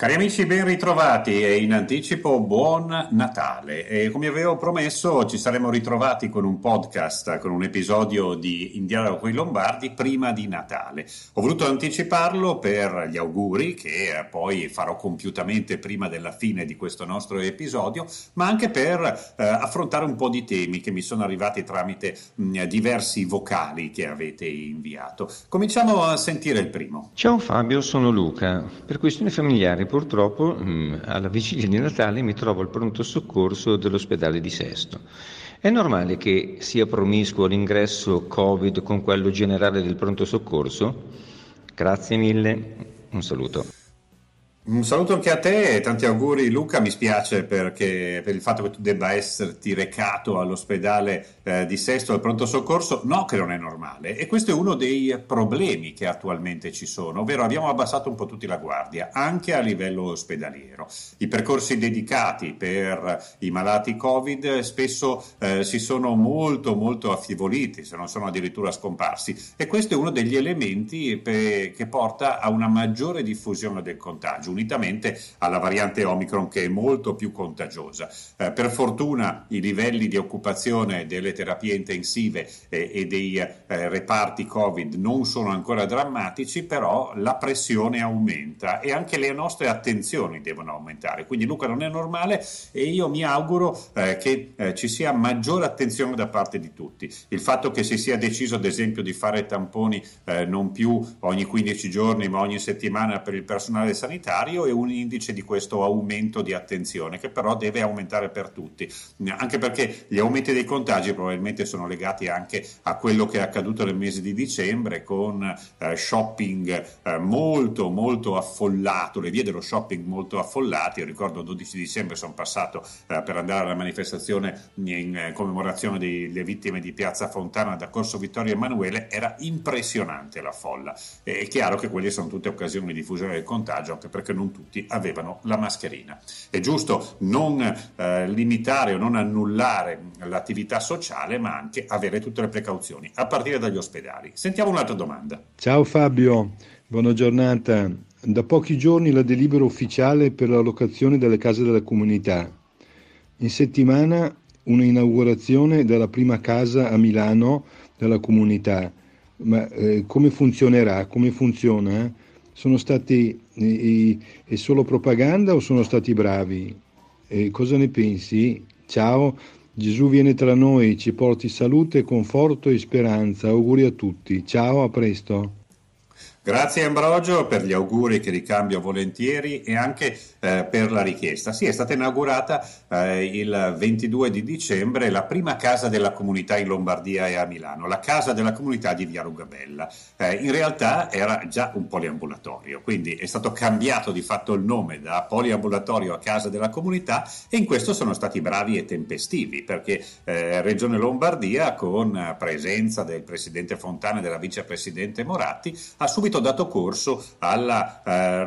Cari amici, ben ritrovati e in anticipo buon Natale. E come avevo promesso, ci saremmo ritrovati con un podcast, con un episodio di In Dialogo con i Lombardi prima di Natale. Ho voluto anticiparlo per gli auguri che poi farò compiutamente prima della fine di questo nostro episodio, ma anche per affrontare un po' di temi che mi sono arrivati tramite diversi vocali che avete inviato. Cominciamo a sentire il primo. Ciao Fabio, sono Luca. Per questioni familiari purtroppo alla vigilia di Natale mi trovo al pronto soccorso dell'ospedale di Sesto. È normale che sia promiscuo l'ingresso Covid con quello generale del pronto soccorso? Grazie mille, un saluto. Un saluto anche a te e tanti auguri Luca, mi spiace perché per il fatto che tu debba esserti recato all'ospedale di Sesto al pronto soccorso, no che non è normale e questo è uno dei problemi che attualmente ci sono, ovvero abbiamo abbassato un po' tutti la guardia anche a livello ospedaliero. I percorsi dedicati per i malati Covid spesso si sono molto affievoliti, se non sono addirittura scomparsi e questo è uno degli elementi che porta a una maggiore diffusione del contagio, unitamente alla variante Omicron che è molto più contagiosa. Per fortuna i livelli di occupazione delle terapie intensive e dei reparti Covid non sono ancora drammatici, però la pressione aumenta e anche le nostre attenzioni devono aumentare. Quindi Luca non è normale e io mi auguro che ci sia maggiore attenzione da parte di tutti. Il fatto che si sia deciso ad esempio di fare tamponi non più ogni 15 giorni ma ogni settimana per il personale sanitario è un indice di questo aumento di attenzione che però deve aumentare per tutti, anche perché gli aumenti dei contagi probabilmente sono legati anche a quello che è accaduto nel mese di dicembre con shopping molto affollato, le vie dello shopping molto affollate. Io ricordo 12 dicembre sono passato per andare alla manifestazione in commemorazione delle vittime di Piazza Fontana da Corso Vittorio Emanuele, era impressionante la folla. È chiaro che quelle sono tutte occasioni di diffusione del contagio, anche perché non tutti avevano la mascherina. È giusto non limitare o non annullare l'attività sociale, ma anche avere tutte le precauzioni, a partire dagli ospedali. Sentiamo un'altra domanda. Ciao Fabio, buona giornata. Da pochi giorni la delibera ufficiale per la locazione delle case della comunità. In settimana una inaugurazione della prima casa a Milano della comunità. Ma come funzionerà? Come funziona? Sono stati è solo propaganda o sono stati bravi? Cosa ne pensi? Ciao, Gesù viene tra noi, ci porti salute, conforto e speranza. Auguri a tutti. Ciao, a presto. Grazie Ambrogio per gli auguri che ricambio volentieri e anche per la richiesta. Sì, è stata inaugurata il 22 di dicembre la prima casa della comunità in Lombardia e a Milano, la casa della comunità di Via Rugabella. In realtà era già un poliambulatorio, quindi è stato cambiato di fatto il nome da poliambulatorio a casa della comunità e in questo sono stati bravi e tempestivi perché Regione Lombardia, con presenza del presidente Fontana e della vicepresidente Moratti, ha subito dato corso alla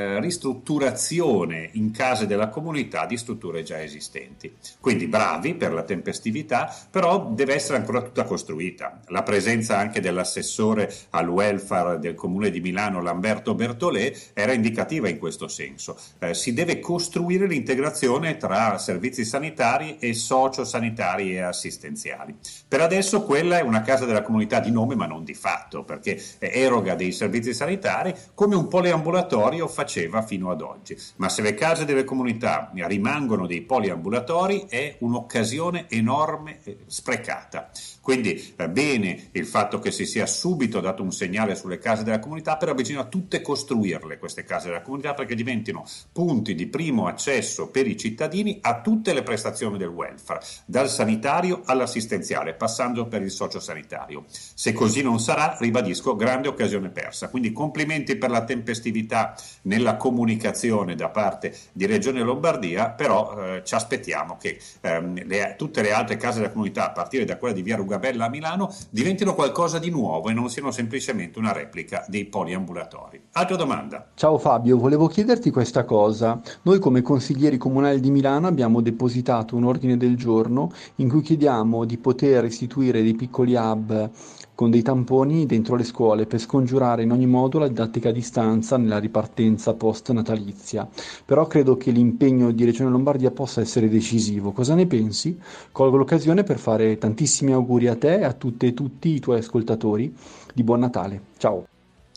ristrutturazione in case della comunità di strutture già esistenti. Quindi bravi per la tempestività, però deve essere ancora tutta costruita. La presenza anche dell'assessore al welfare del comune di Milano, Lamberto Bertolè, era indicativa in questo senso. Si deve costruire l'integrazione tra servizi sanitari e sociosanitari e assistenziali. Per adesso quella è una casa della comunità di nome ma non di fatto, perché eroga dei servizi sanitari come un poliambulatorio faceva fino ad oggi. Ma se le case delle comunità rimangono dei poliambulatori è un'occasione enorme sprecata. Quindi bene il fatto che si sia subito dato un segnale sulle case della comunità, però bisogna tutte costruirle queste case della comunità perché diventino punti di primo accesso per i cittadini a tutte le prestazioni del welfare, dal sanitario all'assistenziale, passando per il sociosanitario. Se così non sarà, ribadisco, grande occasione persa. Quindi complimenti per la tempestività nella comunicazione da parte di Regione Lombardia, però ci aspettiamo che tutte le altre case della comunità, a partire da quella di Via Rugabella a Milano, diventino qualcosa di nuovo e non siano semplicemente una replica dei poliambulatori. Altra domanda. Ciao Fabio, volevo chiederti questa cosa. Noi come consiglieri comunali di Milano abbiamo depositato un ordine del giorno in cui chiediamo di poter istituire dei piccoli hub con dei tamponi dentro le scuole per scongiurare in ogni modo la didattica a distanza nella ripartenza post-natalizia. Però credo che l'impegno di Regione Lombardia possa essere decisivo. Cosa ne pensi? Colgo l'occasione per fare tantissimi auguri a te e a tutte e tutti i tuoi ascoltatori di buon Natale. Ciao!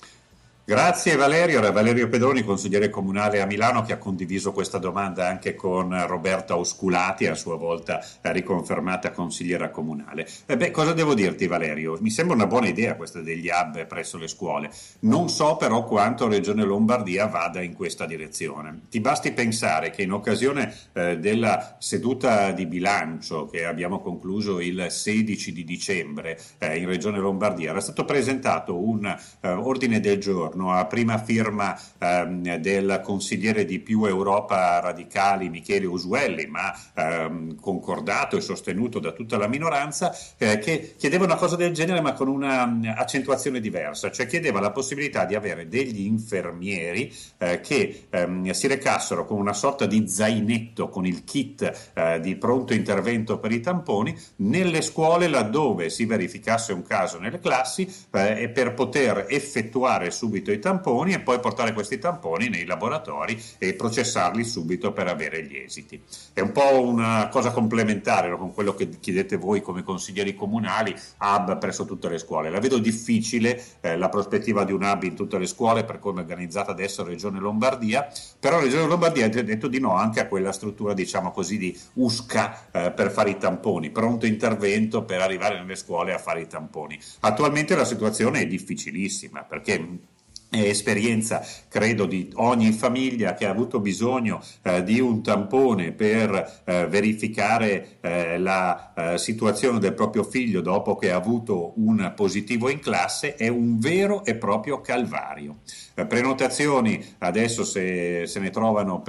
Grazie Valerio, era Valerio Pedroni, consigliere comunale a Milano, che ha condiviso questa domanda anche con Roberta Osculati, a sua volta riconfermata consigliera comunale. Cosa devo dirti Valerio? Mi sembra una buona idea questa degli hub presso le scuole, non so però quanto Regione Lombardia vada in questa direzione. Ti basti pensare che in occasione della seduta di bilancio che abbiamo concluso il 16 di dicembre in Regione Lombardia era stato presentato un ordine del giorno a prima firma del consigliere di Più Europa Radicali Michele Usuelli, ma concordato e sostenuto da tutta la minoranza, che chiedeva una cosa del genere ma con una accentuazione diversa, cioè chiedeva la possibilità di avere degli infermieri che si recassero con una sorta di zainetto con il kit di pronto intervento per i tamponi nelle scuole laddove si verificasse un caso nelle classi e per poter effettuare subito i tamponi e poi portare questi tamponi nei laboratori e processarli subito per avere gli esiti. È un po' una cosa complementare con quello che chiedete voi come consiglieri comunali, hub presso tutte le scuole. La vedo difficile la prospettiva di un hub in tutte le scuole per come è organizzata adesso Regione Lombardia, però Regione Lombardia ha detto di no anche a quella struttura, diciamo così, di USCA per fare i tamponi, pronto intervento per arrivare nelle scuole a fare i tamponi. Attualmente la situazione è difficilissima perché è esperienza, credo, di ogni famiglia che ha avuto bisogno di un tampone per verificare la situazione del proprio figlio dopo che ha avuto un positivo in classe, è un vero e proprio calvario. Prenotazioni adesso se ne trovano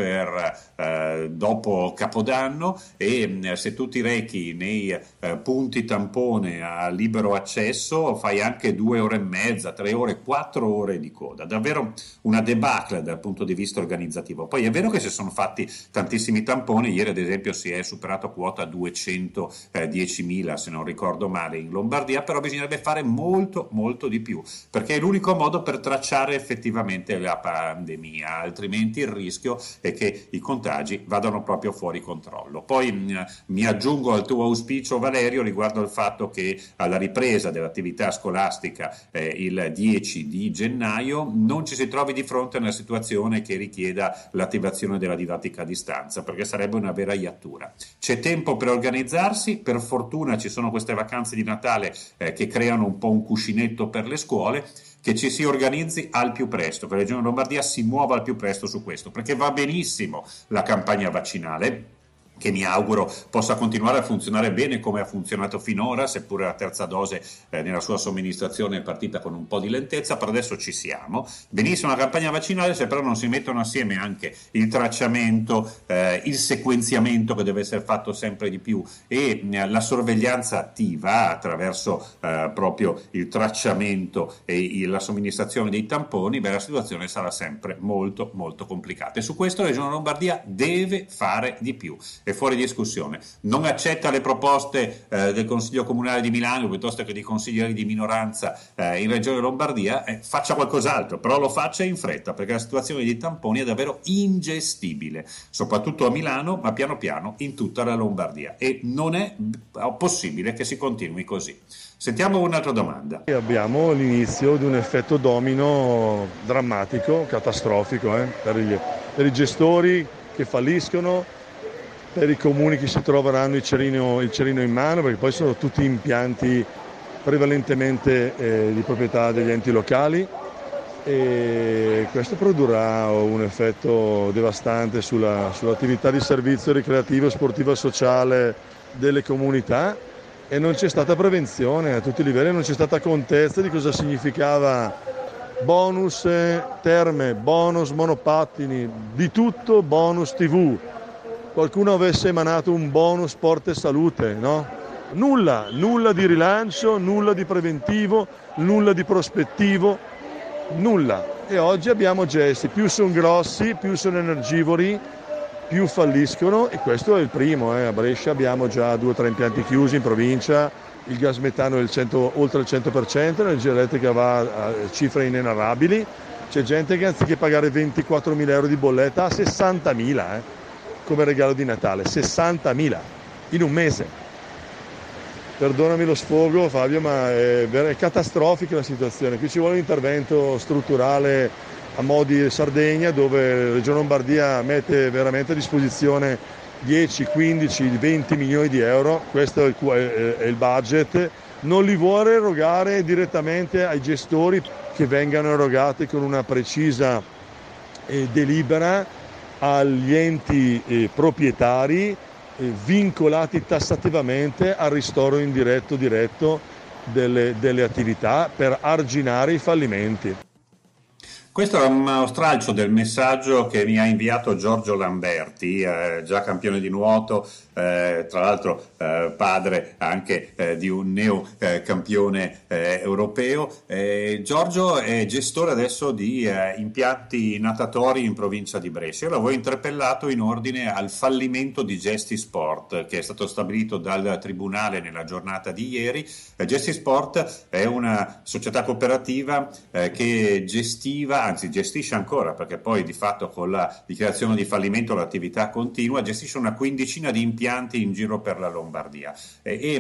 per dopo Capodanno e se tu ti rechi nei punti tampone a libero accesso fai anche 2 ore e mezza, 3 ore, 4 ore di coda. Davvero una debacle dal punto di vista organizzativo. Poi è vero che si sono fatti tantissimi tamponi, ieri ad esempio si è superato quota 210.000 se non ricordo male in Lombardia, però bisognerebbe fare molto molto di più perché è l'unico modo per tracciare effettivamente la pandemia, altrimenti il rischio è che i contagi vadano proprio fuori controllo. Poi mi aggiungo al tuo auspicio Valerio riguardo al fatto che alla ripresa dell'attività scolastica il 10 di gennaio non ci si trovi di fronte a una situazione che richieda l'attivazione della didattica a distanza, perché sarebbe una vera iattura. C'è tempo per organizzarsi, per fortuna ci sono queste vacanze di Natale che creano un po' un cuscinetto per le scuole, che ci si organizzi al più presto, che la Regione Lombardia si muova al più presto su questo, perché va benissimo la campagna vaccinale, che mi auguro possa continuare a funzionare bene come ha funzionato finora, seppure la terza dose nella sua somministrazione è partita con un po' di lentezza, per adesso ci siamo. Benissimo la campagna vaccinale, se però non si mettono assieme anche il tracciamento, il sequenziamento che deve essere fatto sempre di più e la sorveglianza attiva attraverso proprio il tracciamento e la somministrazione dei tamponi, la situazione sarà sempre molto molto complicata. E su questo la Regione Lombardia deve fare di più. È fuori discussione, non accetta le proposte del Consiglio Comunale di Milano piuttosto che di consiglieri di minoranza in Regione Lombardia, faccia qualcos'altro, però lo faccia in fretta perché la situazione dei tamponi è davvero ingestibile, soprattutto a Milano ma piano piano in tutta la Lombardia e non è possibile che si continui così. Sentiamo un'altra domanda. Abbiamo l'inizio di un effetto domino drammatico, catastrofico per i gestori che falliscono, per i comuni che si troveranno il cerino in mano, perché poi sono tutti impianti prevalentemente di proprietà degli enti locali e questo produrrà un effetto devastante sull'attività di servizio ricreativo, sportivo e sociale delle comunità e non c'è stata prevenzione a tutti i livelli, non c'è stata contezza di cosa significava bonus terme, bonus monopattini, di tutto, bonus TV. Qualcuno avesse emanato un bonus sport e salute, no? Nulla di rilancio, nulla di preventivo, nulla di prospettivo, nulla. E oggi abbiamo gesti, più sono grossi, più sono energivori più falliscono, e questo è il primo. A Brescia abbiamo già 2 o 3 impianti chiusi in provincia, il gas metano è oltre il 100%, l'energia elettrica va a cifre inenarrabili, c'è gente che anziché pagare 24.000 euro di bolletta ha 60.000 come regalo di Natale, 60.000 in un mese. Perdonami lo sfogo Fabio, ma è catastrofica la situazione. Qui ci vuole un intervento strutturale a mo' di Sardegna, dove la Regione Lombardia mette veramente a disposizione 10, 15, 20 milioni di euro, questo è il budget, non li vuole erogare direttamente ai gestori, che vengano erogati con una precisa delibera agli enti proprietari, vincolati tassativamente al ristoro indiretto diretto delle attività, per arginare i fallimenti. Questo è uno stralcio del messaggio che mi ha inviato Giorgio Lamberti, già campione di nuoto, tra l'altro padre anche di un neo campione europeo. Giorgio è gestore adesso di impianti natatori in provincia di Brescia. Io l'avevo interpellato in ordine al fallimento di Gesti Sport, che è stato stabilito dal Tribunale nella giornata di ieri. Gesti Sport è una società cooperativa che gestisce ancora, perché poi di fatto con la dichiarazione di fallimento l'attività continua, gestisce una quindicina di impianti in giro per la Lombardia, e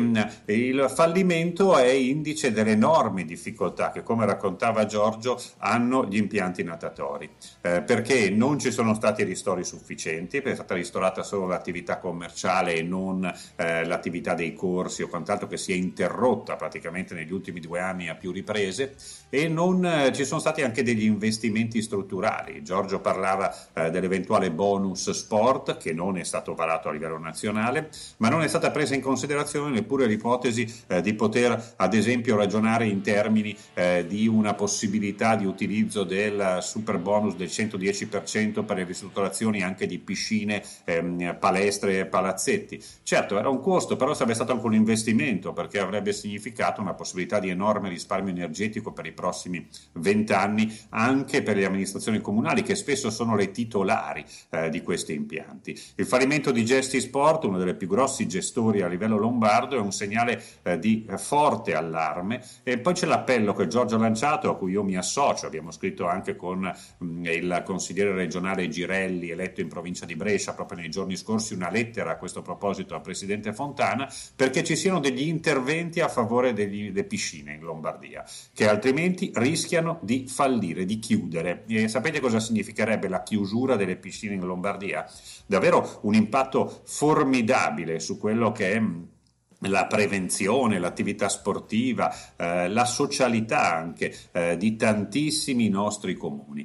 il fallimento è indice delle enormi difficoltà che, come raccontava Giorgio, hanno gli impianti natatori, perché non ci sono stati ristori sufficienti, perché è stata ristorata solo l'attività commerciale e non l'attività dei corsi o quant'altro, che si è interrotta praticamente negli ultimi 2 anni a più riprese, e non ci sono stati anche degli investimenti strutturali. Giorgio parlava dell'eventuale bonus sport, che non è stato varato a livello nazionale, ma non è stata presa in considerazione neppure l'ipotesi di poter ad esempio ragionare in termini di una possibilità di utilizzo del super bonus del 110% per le ristrutturazioni anche di piscine, palestre e palazzetti. Certo, era un costo, però sarebbe stato anche un investimento, perché avrebbe significato una possibilità di enorme risparmio energetico per i prossimi 20 anni, anche per le amministrazioni comunali, che spesso sono le titolari di questi impianti. Il fallimento di Gesti Sport, uno dei più grossi gestori a livello lombardo, è un segnale di forte allarme. E poi c'è l'appello che Giorgio ha lanciato, a cui io mi associo. Abbiamo scritto anche con il consigliere regionale Girelli, eletto in provincia di Brescia proprio nei giorni scorsi, una lettera a questo proposito al presidente Fontana, perché ci siano degli interventi a favore delle piscine in Lombardia, che altrimenti rischiano di fallire, di chiudere. E sapete cosa significherebbe la chiusura delle piscine in Lombardia? Davvero un impatto formidabile su quello che è la prevenzione, l'attività sportiva, la socialità anche di tantissimi nostri comuni.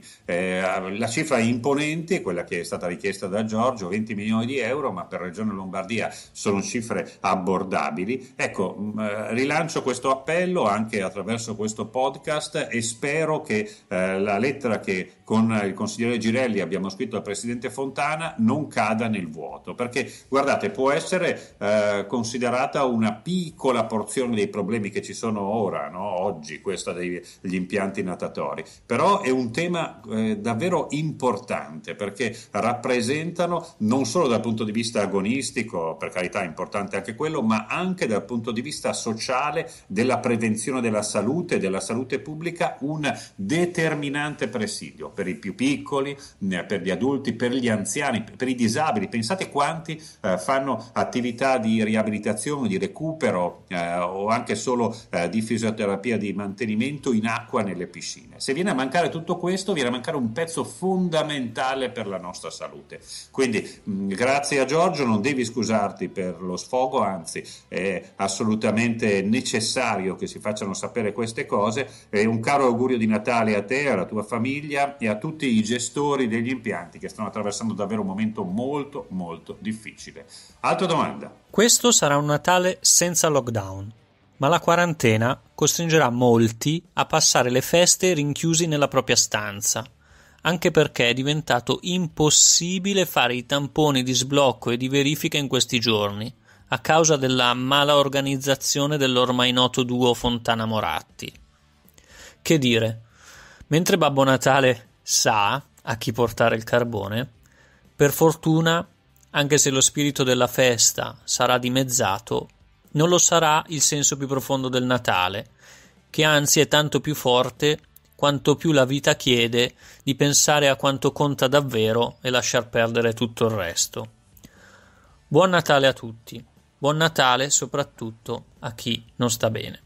La cifra è imponente, quella che è stata richiesta da Giorgio, 20 milioni di euro, ma per Regione Lombardia sono cifre abbordabili. Ecco, rilancio questo appello anche attraverso questo podcast, e spero che la lettera che con il consigliere Girelli abbiamo scritto al presidente Fontana non cada nel vuoto, perché guardate, può essere considerata una piccola porzione dei problemi che ci sono ora, no? Oggi, questa degli impianti natatori, però è un tema davvero importante, perché rappresentano, non solo dal punto di vista agonistico, per carità è importante anche quello, ma anche dal punto di vista sociale, della prevenzione della salute pubblica, un determinante presidio per i più piccoli, per gli adulti, per gli anziani, per i disabili. Pensate quanti fanno attività di riabilitazione, di recupero o anche solo di fisioterapia, di mantenimento in acqua nelle piscine. Se viene a mancare tutto questo, viene a mancare un pezzo fondamentale per la nostra salute. Quindi grazie a Giorgio, non devi scusarti per lo sfogo, anzi è assolutamente necessario che si facciano sapere queste cose, e un caro augurio di Natale a te, alla tua famiglia e a tutti i gestori degli impianti che stanno attraversando davvero un momento molto molto difficile. Altra domanda. Questo sarà un Natale senza lockdown, ma la quarantena costringerà molti a passare le feste rinchiusi nella propria stanza, anche perché è diventato impossibile fare i tamponi di sblocco e di verifica in questi giorni, a causa della mala organizzazione dell'ormai noto duo Fontana-Moratti. Che dire, mentre Babbo Natale sa a chi portare il carbone, per fortuna Anche se lo spirito della festa sarà dimezzato, non lo sarà il senso più profondo del Natale, che anzi è tanto più forte quanto più la vita chiede di pensare a quanto conta davvero e lasciar perdere tutto il resto. Buon Natale a tutti, buon Natale soprattutto a chi non sta bene.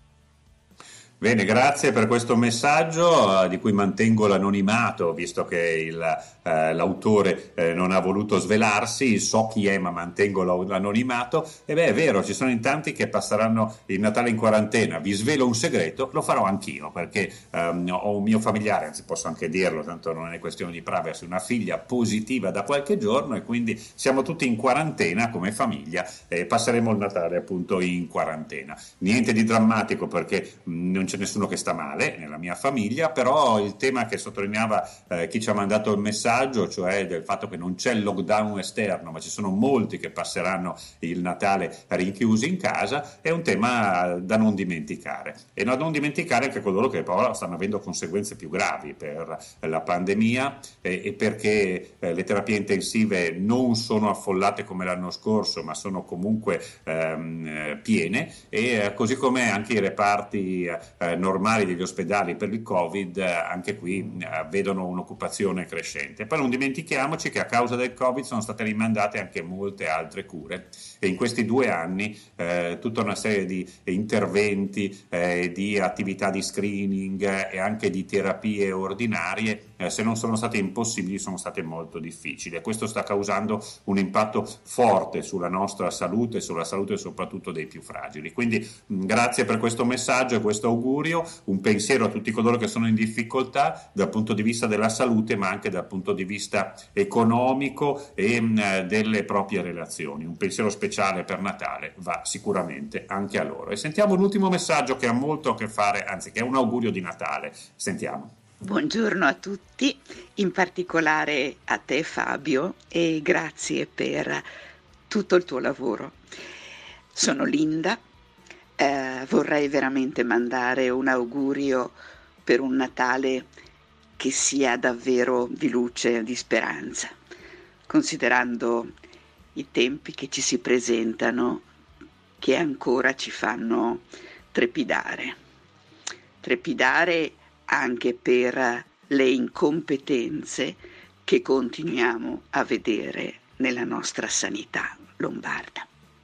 Bene, grazie per questo messaggio di cui mantengo l'anonimato, visto che l'autore non ha voluto svelarsi. So chi è, ma mantengo l'anonimato. E beh, è vero, ci sono in tanti che passeranno il Natale in quarantena. Vi svelo un segreto, lo farò anch'io, perché ho un mio familiare, anzi posso anche dirlo, tanto non è questione di privacy, una figlia positiva da qualche giorno, e quindi siamo tutti in quarantena come famiglia e passeremo il Natale appunto in quarantena. Niente di drammatico, perché non c'è nessuno che sta male nella mia famiglia, però il tema che sottolineava chi ci ha mandato il messaggio, cioè del fatto che non c'è il lockdown esterno, ma ci sono molti che passeranno il Natale rinchiusi in casa, è un tema da non dimenticare, e da non dimenticare anche coloro che poi stanno avendo conseguenze più gravi per la pandemia e perché le terapie intensive non sono affollate come l'anno scorso, ma sono comunque piene, e così come anche i reparti normali degli ospedali per il Covid, anche qui vedono un'occupazione crescente. Poi non dimentichiamoci che a causa del Covid sono state rimandate anche molte altre cure, e in questi 2 anni tutta una serie di interventi, di attività di screening e anche di terapie ordinarie, se non sono state impossibili, sono state molto difficili, e questo sta causando un impatto forte sulla nostra salute e sulla salute soprattutto dei più fragili. Quindi grazie per questo messaggio e questo augurio, un pensiero a tutti coloro che sono in difficoltà dal punto di vista della salute, ma anche dal punto di vista economico e delle proprie relazioni. Un pensiero speciale per Natale va sicuramente anche a loro. E sentiamo l'ultimo messaggio che ha molto a che fare, anzi che è un augurio di Natale. Sentiamo. Buongiorno a tutti, in particolare a te Fabio, e grazie per tutto il tuo lavoro. Sono Linda. Vorrei veramente mandare un augurio per un Natale che sia davvero di luce e di speranza, considerando i tempi che ci si presentano, che ancora ci fanno trepidare anche per le incompetenze che continuiamo a vedere nella nostra sanità lombarda.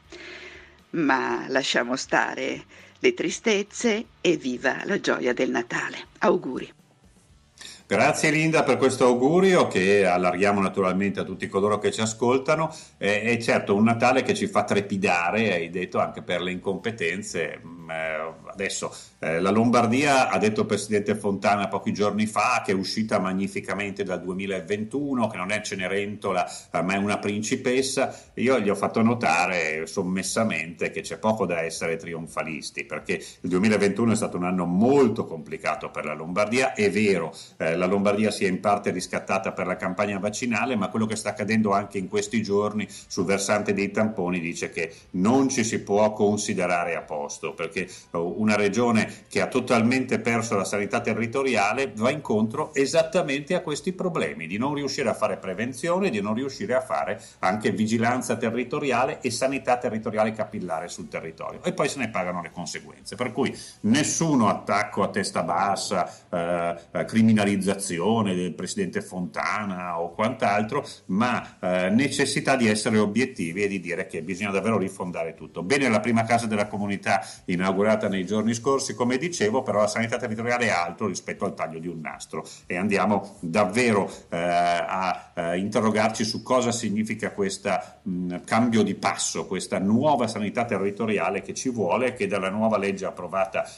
Ma lasciamo stare le tristezze e viva la gioia del Natale. Auguri. Grazie Linda per questo augurio, che allarghiamo naturalmente a tutti coloro che ci ascoltano. È certo un Natale che ci fa trepidare, hai detto, anche per le incompetenze. Adesso la Lombardia, ha detto il Presidente Fontana pochi giorni fa, che è uscita magnificamente dal 2021, che non è Cenerentola ma è una principessa. Io gli ho fatto notare sommessamente che c'è poco da essere trionfalisti, perché il 2021 è stato un anno molto complicato per la Lombardia. È vero, la Lombardia si è in parte riscattata per la campagna vaccinale, ma quello che sta accadendo anche in questi giorni sul versante dei tamponi dice che non ci si può considerare a posto, perché una regione che ha totalmente perso la sanità territoriale va incontro esattamente a questi problemi, di non riuscire a fare prevenzione, di non riuscire a fare anche vigilanza territoriale e sanità territoriale capillare sul territorio, e poi se ne pagano le conseguenze. Per cui nessuno attacco a testa bassa, criminalizzazione del Presidente Fontana o quant'altro, ma necessità di essere obiettivi e di dire che bisogna davvero rifondare tutto. Bene la prima casa della comunità inaugurata nei giorni scorsi, come dicevo, però la sanità territoriale è altro rispetto al taglio di un nastro, e andiamo davvero a interrogarci su cosa significa questo cambio di passo, questa nuova sanità territoriale che ci vuole, che dalla nuova legge approvata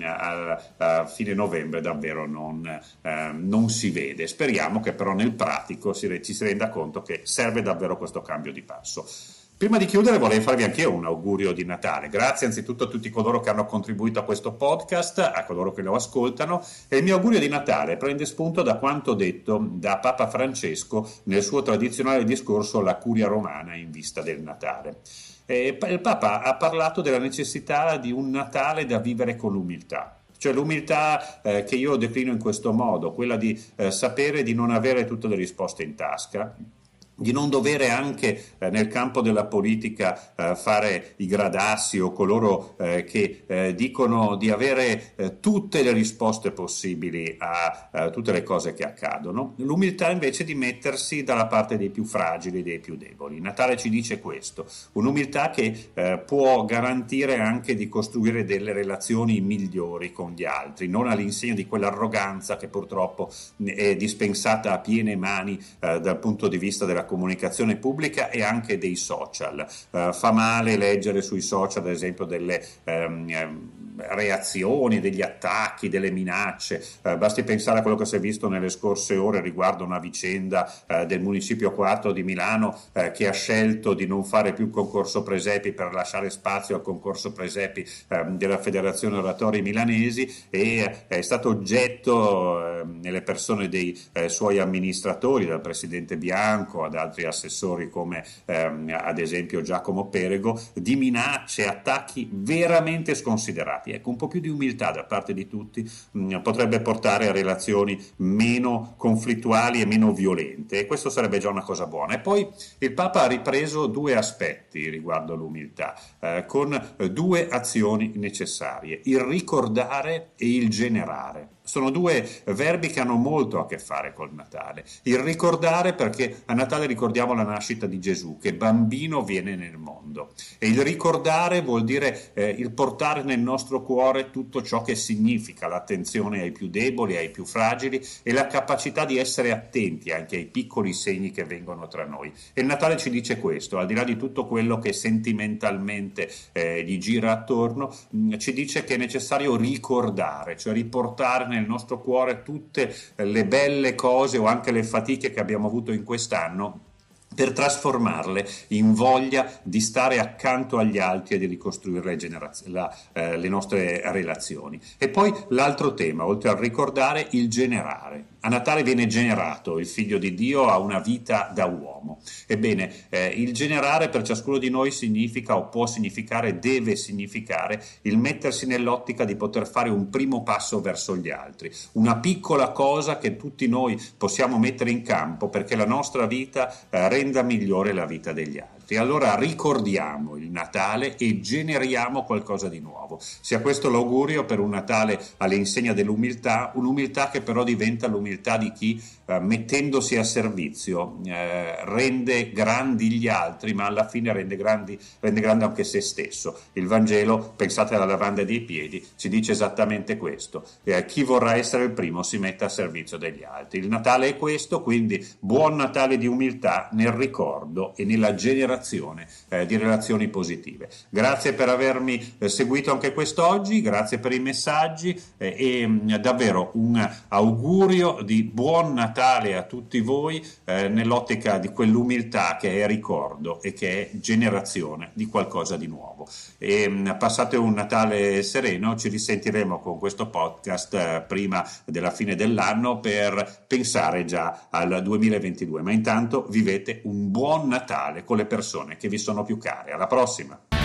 a fine novembre davvero non si vede. Speriamo che però nel pratico ci si renda conto che serve davvero questo cambio di passo. Prima di chiudere vorrei farvi anche io un augurio di Natale. Grazie anzitutto a tutti coloro che hanno contribuito a questo podcast, a coloro che lo ascoltano, e il mio augurio di Natale prende spunto da quanto detto da Papa Francesco nel suo tradizionale discorso alla Curia Romana in vista del Natale. Il Papa ha parlato della necessità di un Natale da vivere con l'umiltà. Cioè l'umiltà che io declino in questo modo, quella di sapere di non avere tutte le risposte in tasca, di non dovere anche nel campo della politica fare i gradassi o coloro che dicono di avere tutte le risposte possibili a tutte le cose che accadono. L'umiltà invece di mettersi dalla parte dei più fragili, dei più deboli. Natale ci dice questo, un'umiltà che può garantire anche di costruire delle relazioni migliori con gli altri, non all'insegna di quell'arroganza che purtroppo è dispensata a piene mani dal punto di vista della comunicazione pubblica e anche dei social. Fa male leggere sui social, ad esempio, delle reazioni, degli attacchi, delle minacce. Basti pensare a quello che si è visto nelle scorse ore riguardo una vicenda del municipio 4 di Milano che ha scelto di non fare più concorso presepi per lasciare spazio al concorso presepi della Federazione Oratori Milanesi, e è stato oggetto nelle persone dei suoi amministratori, dal presidente Bianco ad altri assessori come ad esempio Giacomo Perego, di minacce, attacchi veramente sconsiderati. Ecco, un po' più di umiltà da parte di tutti potrebbe portare a relazioni meno conflittuali e meno violente, e questo sarebbe già una cosa buona. E poi il Papa ha ripreso due aspetti riguardo l'umiltà, con due azioni necessarie: il ricordare e il generare. Sono due verbi che hanno molto a che fare col Natale. Il ricordare, perché a Natale ricordiamo la nascita di Gesù, che bambino viene nel mondo, e il ricordare vuol dire il portare nel nostro cuore tutto ciò che significa l'attenzione ai più deboli, ai più fragili, e la capacità di essere attenti anche ai piccoli segni che vengono tra noi. E il Natale ci dice questo, al di là di tutto quello che sentimentalmente gli gira attorno, ci dice che è necessario ricordare, cioè riportare nel nostro cuore tutte le belle cose o anche le fatiche che abbiamo avuto in quest'anno, per trasformarle in voglia di stare accanto agli altri e di ricostruire le nostre relazioni. E poi l'altro tema, oltre al ricordare, il generare. A Natale viene generato il Figlio di Dio a una vita da uomo. Ebbene, il generare per ciascuno di noi significa, o può significare, deve significare il mettersi nell'ottica di poter fare un primo passo verso gli altri, una piccola cosa che tutti noi possiamo mettere in campo perché la nostra vita renda migliore la vita degli altri. Allora ricordiamo il Natale e generiamo qualcosa di nuovo. Sia questo l'augurio per un Natale all'insegna dell'umiltà, un'umiltà che però diventa l'umiltà di chi mettendosi a servizio rende grandi gli altri, ma alla fine rende grande anche se stesso. Il Vangelo, pensate alla lavanda dei piedi, ci dice esattamente questo: chi vorrà essere il primo si metta a servizio degli altri. Il Natale è questo, quindi buon Natale di umiltà nel ricordo e nella generazione di relazioni positive. Grazie per avermi seguito anche quest'oggi, grazie per i messaggi e davvero un augurio di buon Natale a tutti voi nell'ottica di quell'umiltà che è ricordo e che è generazione di qualcosa di nuovo. E passate un Natale sereno, ci risentiremo con questo podcast prima della fine dell'anno per pensare già al 2022, ma intanto vivete un buon Natale con le persone che vi sono più care. Alla prossima!